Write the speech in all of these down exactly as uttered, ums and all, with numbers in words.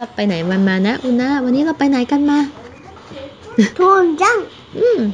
ไปไหนมันมานะอุนะวันนี้เราไปไหนกันมาทุนจังอืม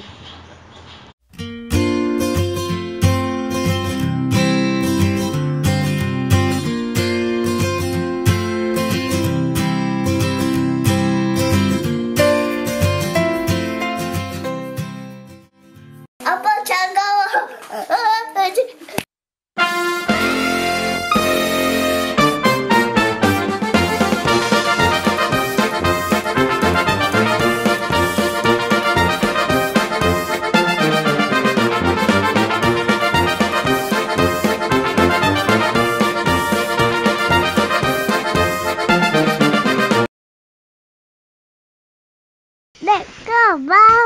เด็กก็บ้า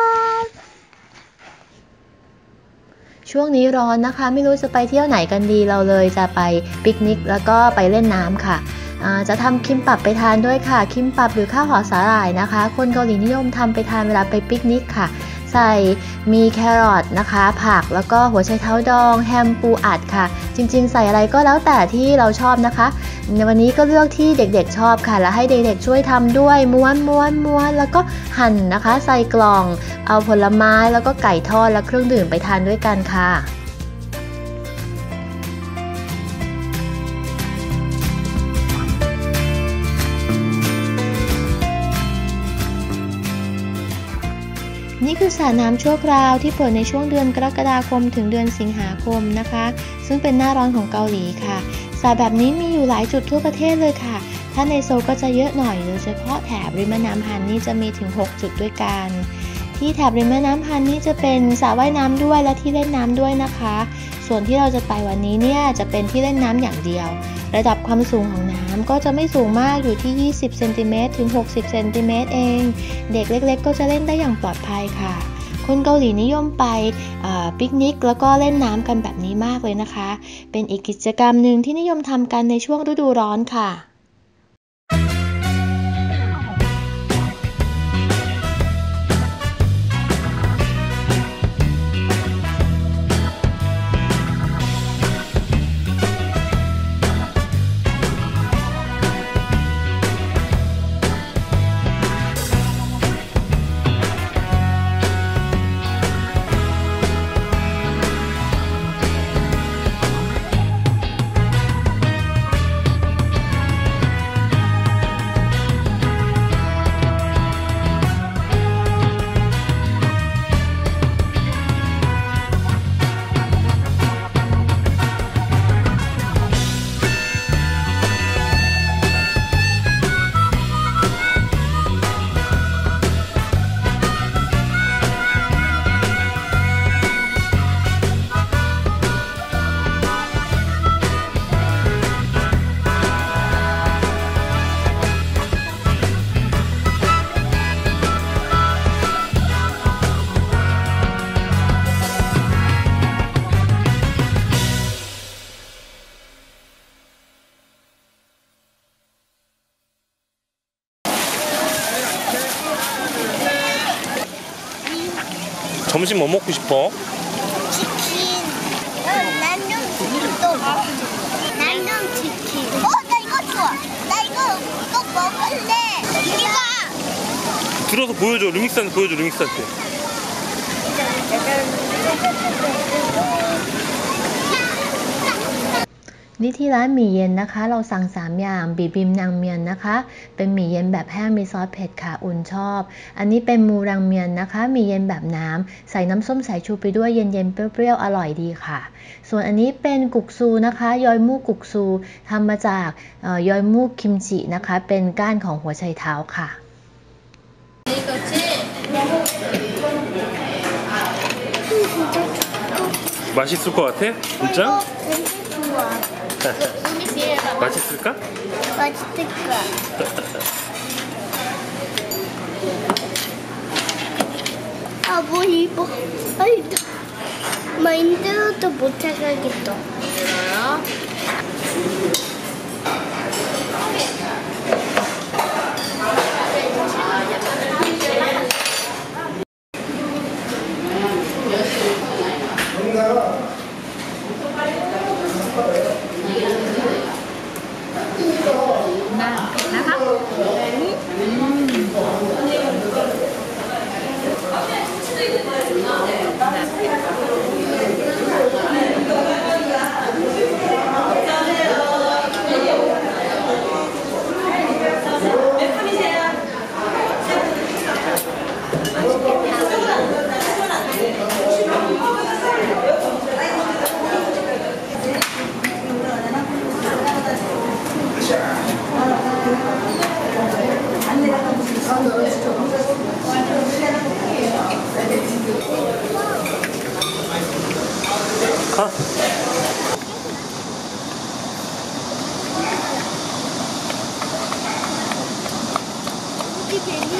ช่วงนี้ร้อนนะคะไม่รู้จะไปเที่ยวไหนกันดีเราเลยจะไปปิกนิกแล้วก็ไปเล่นน้ำค่ะจะทำคิมปับไปทานด้วยค่ะคิมปับหรือข้าวห่อสาหร่ายนะคะคนเกาหลีนิยมทำไปทานเวลาไปปิกนิกค่ะใส่มีแครอทนะคะผักแล้วก็หัวไชเท้าดองแฮมปูอัดค่ะจริงๆใส่อะไรก็แล้วแต่ที่เราชอบนะคะในวันนี้ก็เลือกที่เด็กๆชอบค่ะแล้วให้เด็กๆช่วยทำด้วยม้วนม้วนม้วนแล้วก็หั่นนะคะใส่กล่องเอาผลไม้แล้วก็ไก่ทอดและเครื่องดื่มไปทานด้วยกันค่ะนี่คือสระน้ำชั่วคราวที่เปิดในช่วงเดือนกรกฎาคมถึงเดือนสิงหาคมนะคะซึ่งเป็นหน้าร้อนของเกาหลีค่ะสระแบบนี้มีอยู่หลายจุดทั่วประเทศเลยค่ะถ้าในโซลก็จะเยอะหน่อยโดยเฉพาะแถบริมแม่น้ำฮันนี่จะมีถึงหกจุดด้วยกันที่แถบริมแม่น้ำฮันนี่จะเป็นสระว่ายน้ำด้วยและที่เล่นน้ำด้วยนะคะส่วนที่เราจะไปวันนี้เนี่ยจะเป็นที่เล่นน้ำอย่างเดียวระดับความสูงของน้ำก็จะไม่สูงมากอยู่ที่ยี่สิบเซนติเมตรถึงหกสิบเซนติเมตรเองเด็กเล็กๆก็จะเล่นได้อย่างปลอดภัยค่ะคนเกาหลีนิยมไปปิกนิกแล้วก็เล่นน้ำกันแบบนี้มากเลยนะคะเป็นอีกกิจกรรมหนึ่งที่นิยมทำกันในช่วงฤดูร้อนค่ะ 점심 뭐 먹고 싶어? 치킨. 난좀 또 난좀 치킨. 어, 나 이거 좋아. 나 이거 꼭 먹을래. 이리와. 들어서 보여줘. 루믹스한테 보여줘. 루믹스한테. นี่ที่ร้านหมี่เย็นนะคะเราสั่งสามอย่างบีบิมนางเมียนนะคะเป็นหมี่เย็นแบบแห้งมีซอสเผ็ดค่ะอุ่นชอบอันนี้เป็นมูรังเมียนนะคะหมี่เย็นแบบน้ำใส่น้ำส้มสายชูไปด้วยเย็นๆเปรี้ยวๆอร่อยดีค่ะส่วนอันนี้เป็นกุกซูนะคะยอยมูกุกซูทำมาจากยอยมูคิมจินะคะเป็นก้านของหัวไชเท้าค่ะ 맛있을 것 같아? 진짜? 맛있을까? 맛있을까? 아, 뭐 이거? 아이, 마인드도 못 찾아야겠다. Nào, nào không?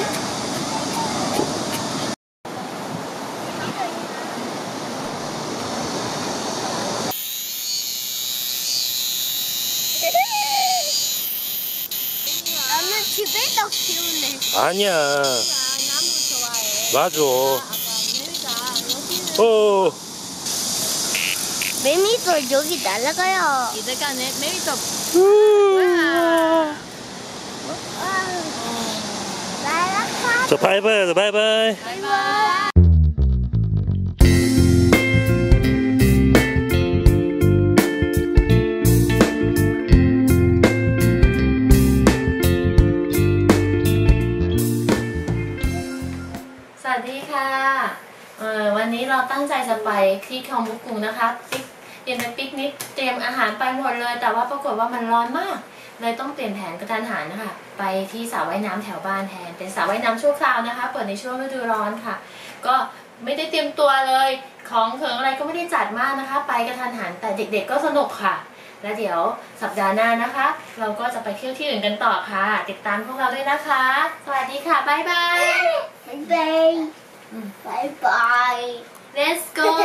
나는 집에서 키울래. 아니야. 나무 좋아해. 맞아. 아빠, 어. 매미도 여기 날아가요. 이제까지 매미도 날아가. 저 바이바이, 바이바이. 바이바이. สวัสดีค่ะเอ่อวันนี้เราตั้งใจจะไปที่คลองบุกุงนะคะปิกเตรียมไปปิกนิกเตรียมอาหารไปหมดเลย แต่ว่าปรากฏว่ามันร้อนมากเลยต้องเปลี่ยนแผนกระทันหันนะคะไปที่สระว่ายน้ำแถวบ้านแทนเป็นสระว่ายน้ำชั่วคราวนะคะเปิดในช่วงฤดูร้อนค่ะก็ไม่ได้เตรียมตัวเลยของเขิงอะไรก็ไม่ได้จัดมากนะคะไปกระทันหันแต่เด็กๆก็สนุกค่ะและเดี๋ยวสัปดาห์หน้านะคะเราก็จะไปเที่ยวที่อื่นกันต่อค่ะติดตามพวกเราด้วยนะคะสวัสดีค่ะบ๊ายบาย Bye bye. Bye bye. Let's go